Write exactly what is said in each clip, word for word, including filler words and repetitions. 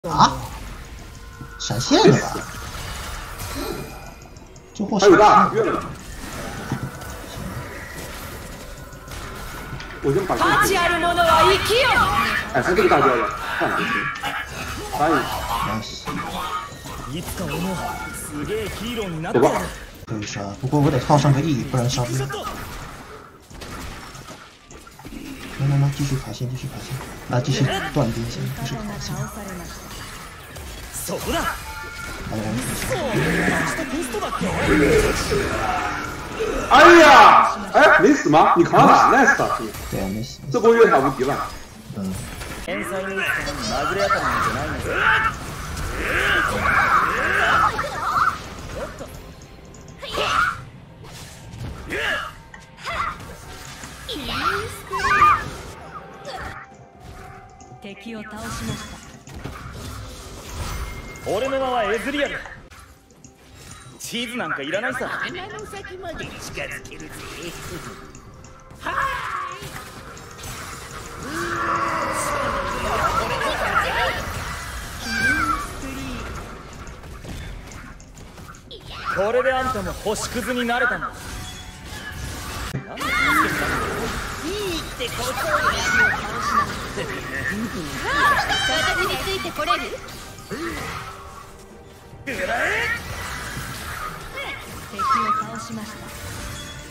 啊！闪现了吧？这货还有大越了。我先把这个。哎，他这个大招了，看不清。答应。走吧。 可以杀，不过我得耗上个 E， 不然杀不了。来来来，继续卡线，继续卡线，啊，继续断兵线，继续卡线。来来， 哎呀，哎，没死吗？你扛了 ，nice 打死。 对啊，没死。 这波越塔无敌了。 嗯。 敵を倒しました。俺の名はエズリアル。地図なんかいらないさ。鼻の先まで近づけるぜ。はい。これであんたも星屑になれたんだ。いいってことをやるを倒しなくて。私についてこれる？敵を倒しました。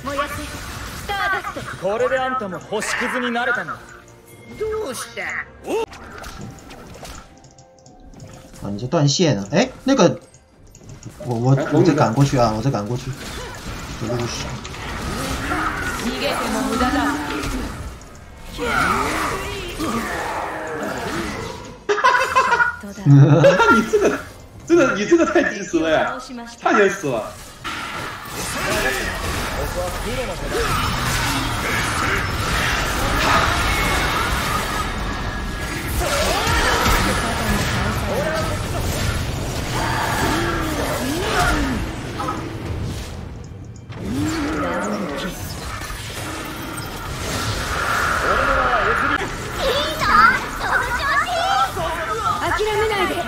燃やせ、スターダスト。これであんたも星屑になれたんだ。どうした？ 啊，你这断线了？哎，那个，我我我再赶过去啊，我再赶过去。这路上。逃げても無駄だ。 你这个，真的，你这个太及时了呀，差点死了。 諦めないで。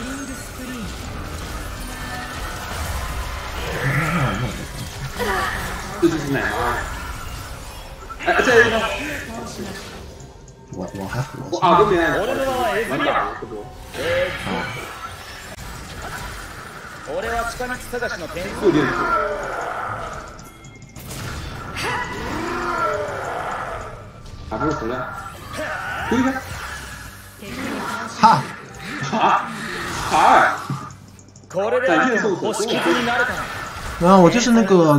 这就是奶妈。哎，这一个。 我我还活。 我耳朵没奶妈。完打了这波。 俺は近道探しの天赋。又打不回来。推开。 哈。 哈，哈！展现受死。 啊，我就是那个。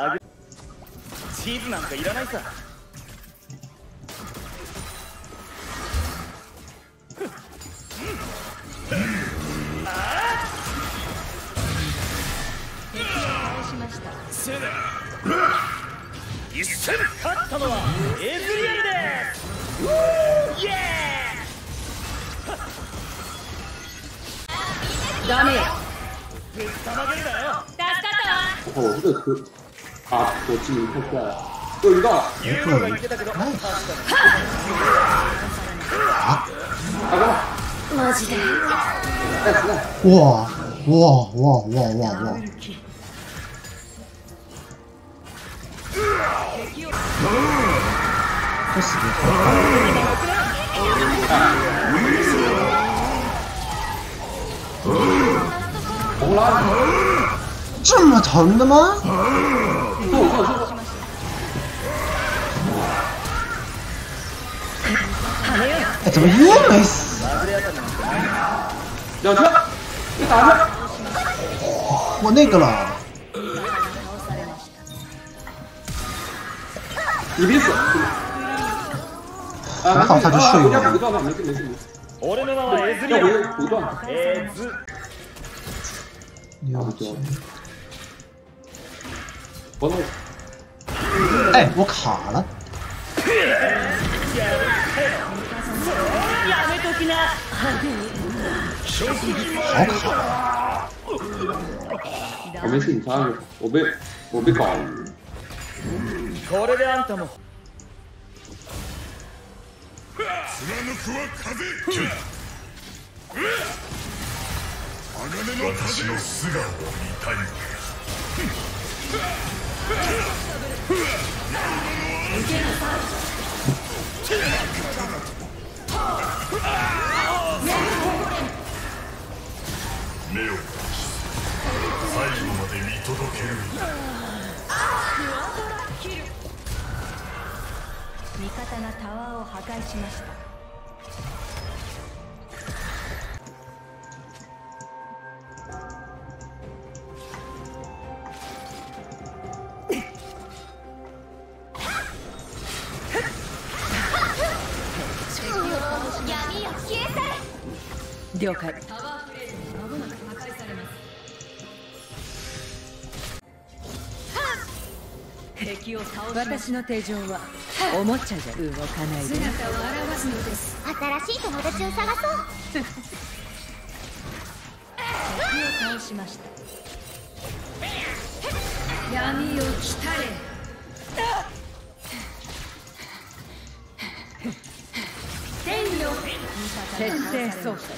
一戦勝ったのはエズリアルです。イエーイ。ダメよ。ぶったまげるだよ。助かったわ。 我这个车啊，我技能太快了，又遇到了。啊！大哥， マジで。 哇哇哇哇哇哇！这死的好红了， 这么疼的吗？哎，怎么又没死？ 两车，你打去。 我那个了。 你别死。 还好他就睡了。 要不断了，没事没事没事。要不不断了。 了解。 我弄。 哎，我卡了。好卡。 我没事，你杀去。我被我被搞了。 これであんたも。貫くは風。 私の素顔を見たいのか。目を閉じ最後まで見届ける。 味方がタワーを破壊しました。 了解。私の手錠はおもちゃじゃ動かないで。姿を現すのです。 新しい友達を探そう。敵を倒しました。 闇を来たれ。天よ、徹底操作。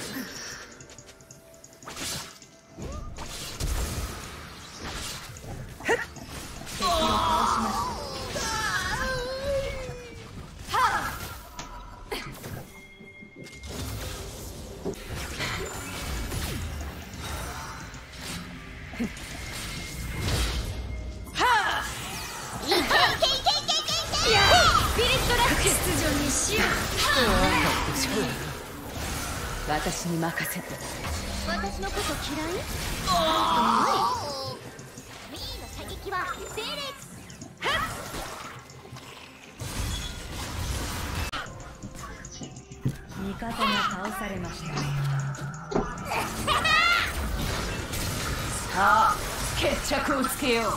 私に任せて。 私のこと嫌い？ミーの射撃は精霊。味方が倒されました。 さあ、決着をつけよう。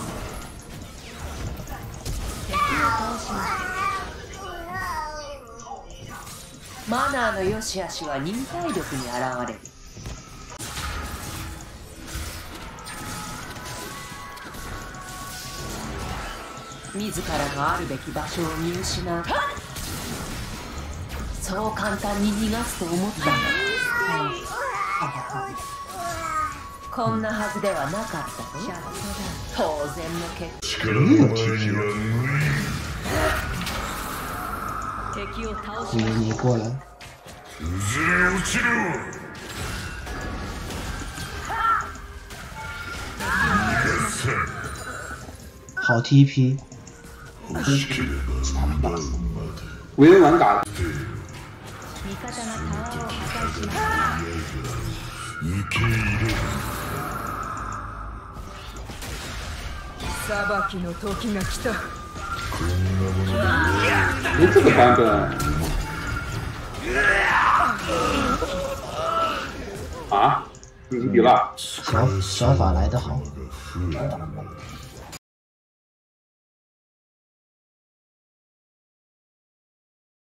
敵を倒しました。 マナーの良し悪しは忍耐力に現れる。自らのあるべき場所を見失う。そう簡単に逃がすと思ったんだ。こんなはずではなかったと。当然の結果。 力の前には無理。 敵を倒し你你过来。 崩れ落ちろ。 好 T P。 欲しければ無駄まで。 为人玩嘎。 味方がタワーを破壊しました。 受け入れる。 裁きの時が来た。 こんなもので。 哎，这个版本啊，你有了。 小小法来得好。